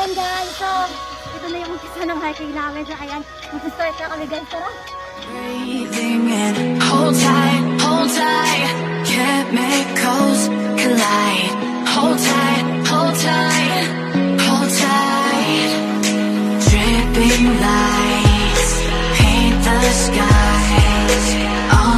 Ayan guys, so ito na yung umpisa ng hiking namin. So ayan, mag-start na kami guys. Tara! Breathing in, hold tight, chemicals collide. Hold tight, hold tight, hold tight. Dripping lights paint the skies. All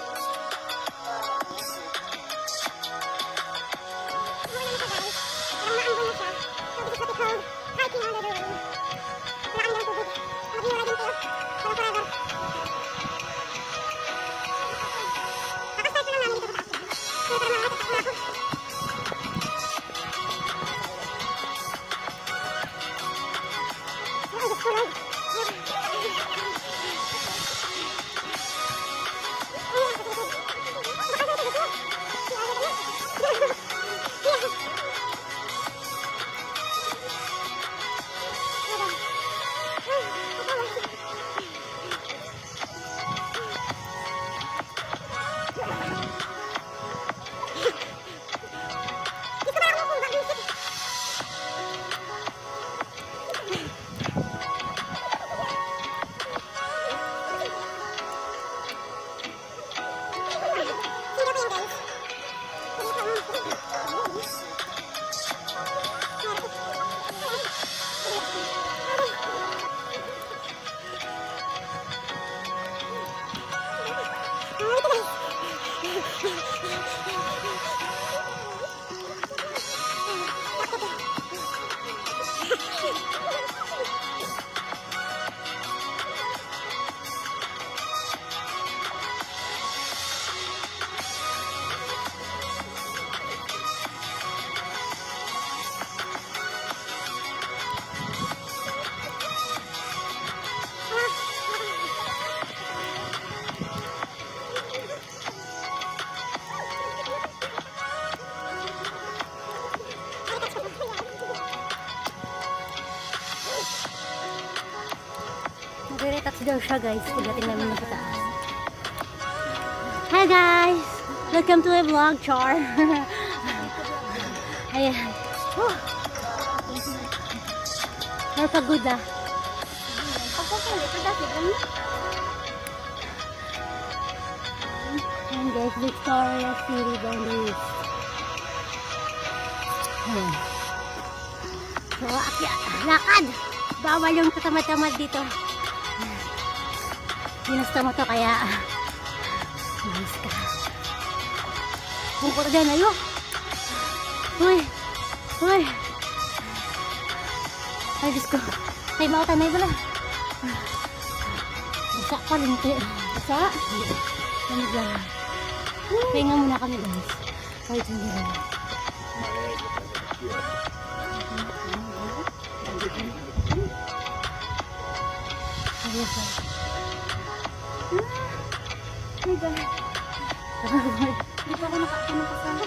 mag-retouch daw siya guys. Pagdating namin ng pataas. Hi guys! Welcome to my vlog, Char. Ayan. Napagod ah. Ayan guys, Victoria City boundaries. So, lakad! Bawal yung katamad-tamad dito. Ginusto mo to kaya nice ka. Bungkot din, ayo. Uy! Uy! Ay, Diyos ko. Time out, tanay pala. Basa pa, linti. Basa? Lamig lang. Pahinga muna kami, guys. Kahit hindi lang. Ayos lang. Oh my God. Hindi pa ako nakakapunong kasama.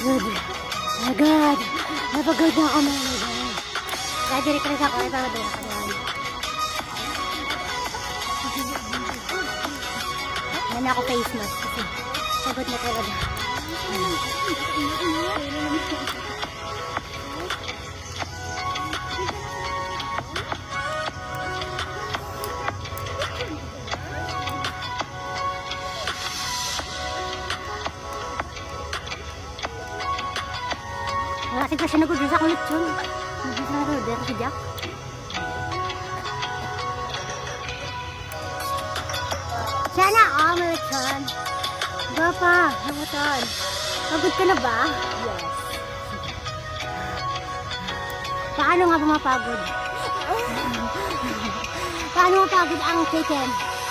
Good. Agad. Napagod na ako mga guys. Kaya direct ako. Ito doon ako doon. Yan ako face mask kasi pagod na talaga. Bakit pa siya nagod sa kulit yun? Nagod sa roder si Jack. Sana all my lechon. Ba pa, namutan. Pagod ka na ba? Yes. Paano nga bumapagod? Paano mapagod ang chicken?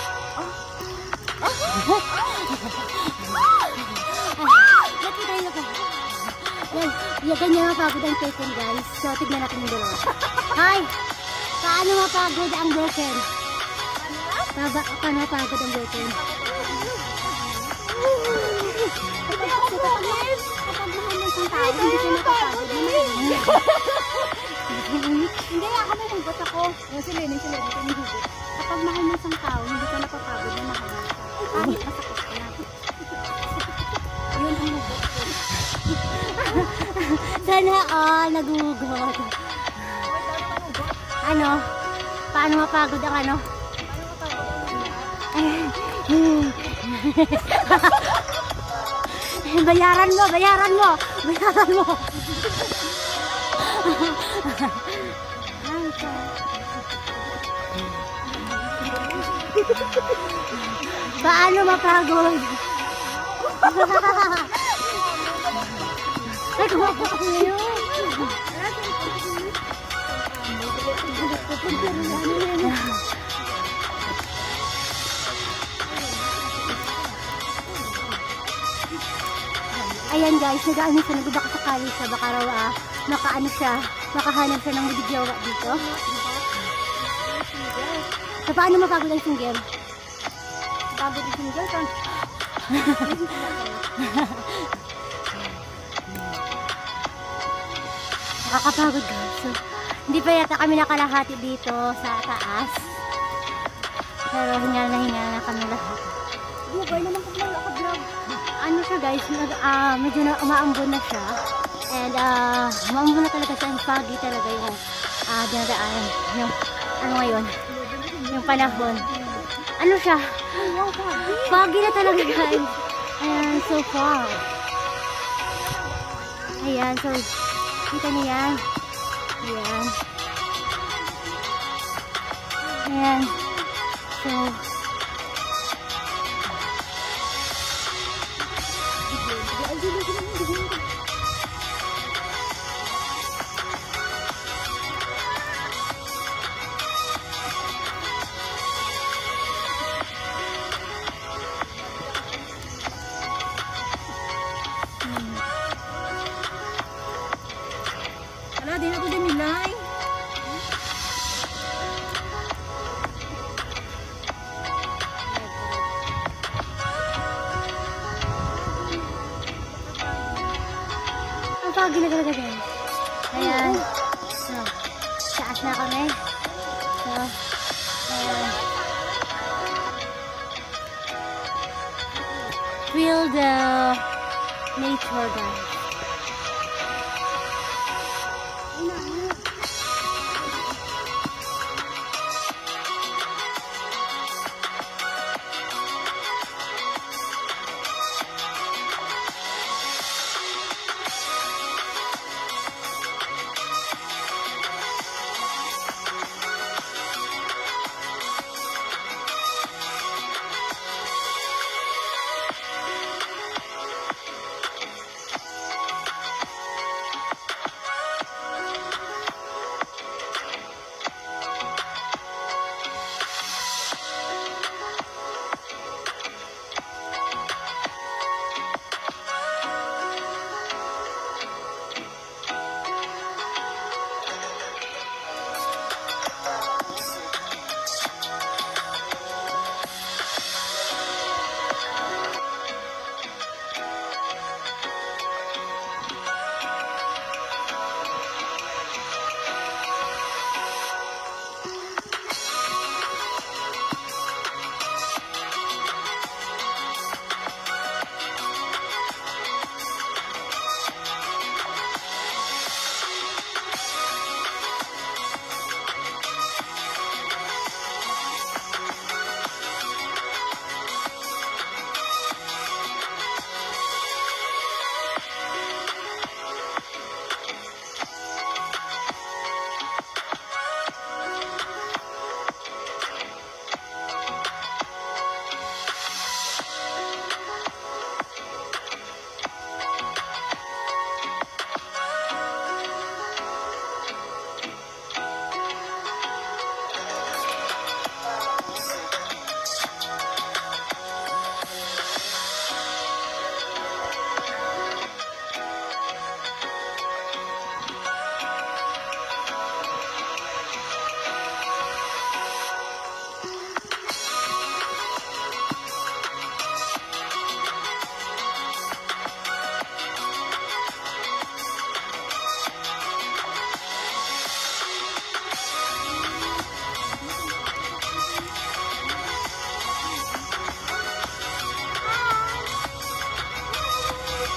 Nakita nyo ko. Yan, ganyan mapagod ang chicken guys. So, tignan natin yung dalawa. Hi! Paano mapagod ang broken? Paano mapagod ang broken? Kapag mahal mo isang tao, hindi ka napapagod. Hindi, ako may hugot ako. Sila, kapag mahal mo isang tao, hindi ka napapagod na mahal mo. Kahit masakit ka na. Yun ang hugot ko. Sana nagugot. Ano? Paano mapagod ang ano? Bayaran mo. Paano mapagod? Ay, kumapa ko ngayon. Ayan guys, nag-ano siya, nagbabaka sakali siya, baka raw makaano siya, makahanap siya ng mudigyawa dito. So, paano mapagod ang single? Pagod ang single kan? Nakakapagod guys. So, hindi pa yata kami nakalahati dito sa taas. Pero hinga na kami lahat. Bugay naman kung naka-vlog. Ano siya guys, medyo umaambon na siya. And umaambon na talaga siya. Foggy talaga yung dinadaan. Yung ano ngayon? Yung panahon. Ano siya? Foggy na talaga guys. Ayan, so far. Ayan, so kita niyo yan. Ayan. Ayan. So, ala, di na ko din nilay. ang foggy na talaga guys. Ayan. So, taas na kami. So, ayan. Feel the nature guys.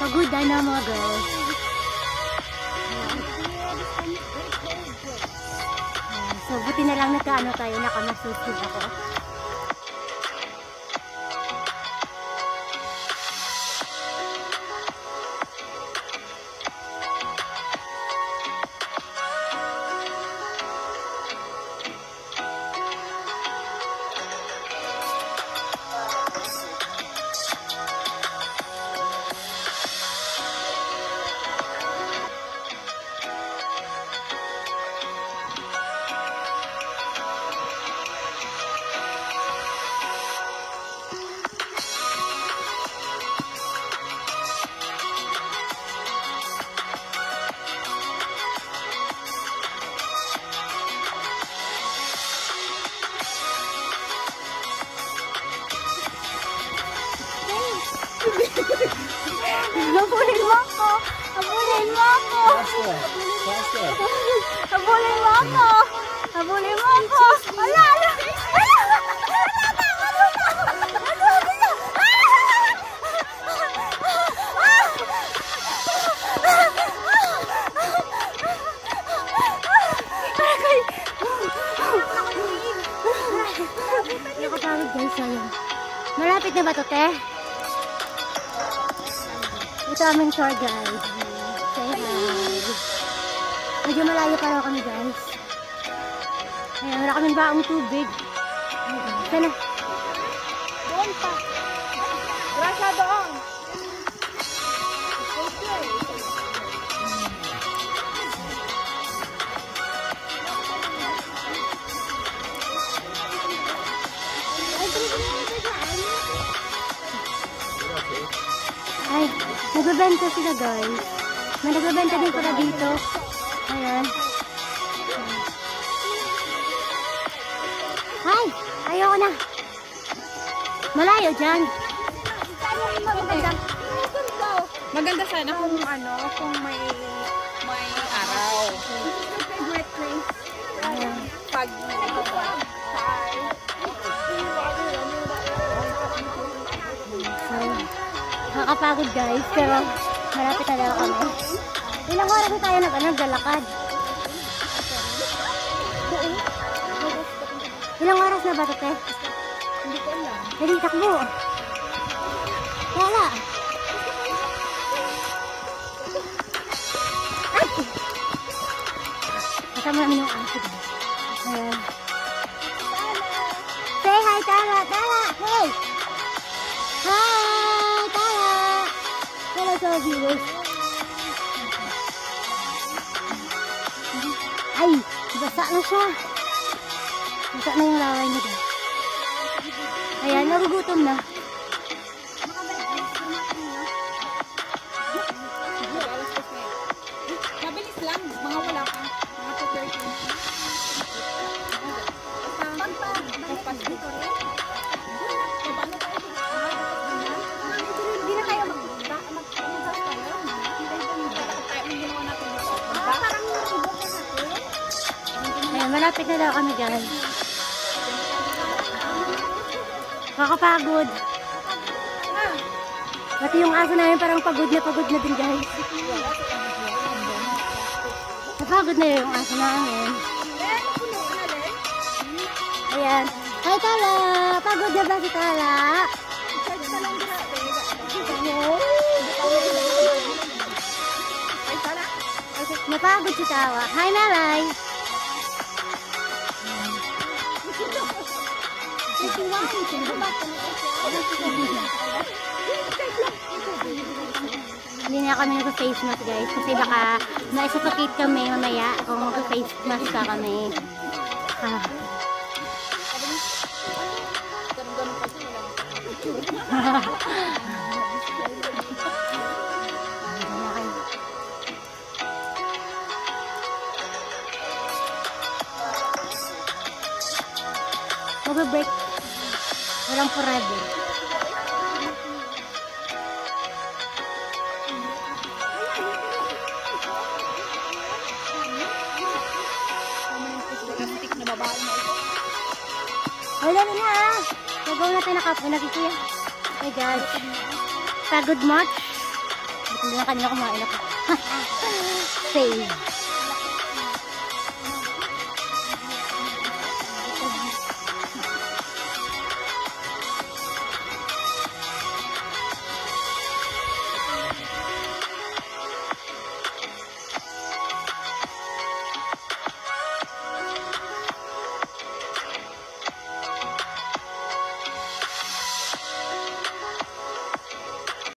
Pagod na mga girls. So, buti na lang nagkaano tayo, nakamasustid ako. Habulin mo ako! Habulin mo ako! Habulin mo ako! Habulin mo ako! Ala! Ala! Nakapagod guys, ayun. Malapit na ba ito, te? Ito aming tour guide. Say hi. Medyo malayo pa raw kami guys. Ayan, wala kaming baong tubig. Sana. Doon pa. Grasya doon. Ay, nagbebenta sila guys. May nagbebenta din pala dito. Ayan. Ay, ayoko na. Malayo dyan. Maganda sana kung kung may araw. Ayan. Pag So, nakakapagod guys, pero malapit na lang kami. Ilang oras na tayo naglalakad? Ilang oras na ba ito, te? hindi ko alam. Dali, takbo. Wala. Ay! Kasama namin yung aso. Ayan. Say hi, Tala! Tala! Hey! Hi! Tala! Hello to our viewers. Ay! Basa na siya. Basa na yung laway niya. Ayan, nagugutom na. Mabilis lang, mga wala pa. Mga 2:30. Hindi na tayo Ayan, malapit na daw kami guys. Kakapagod. Pati yung aso namin parang pagod na din guys. Napagod na yung aso namin. Ayan. Hi Tala! Pagod na ba si Tala? Napagod si Tawa. Hi Melay! Hindi na kami nag-face mask guys kasi baka ma-suffocate kami mamaya kung mag-face mask pa kami. Mag-break. Walang forever. Plastic na babae na ito. Ay, dali na ah. Nagaw natin nakapulagi kuya. Oh my gosh. Pagod much. Hindi na kanina kumain ako. Save.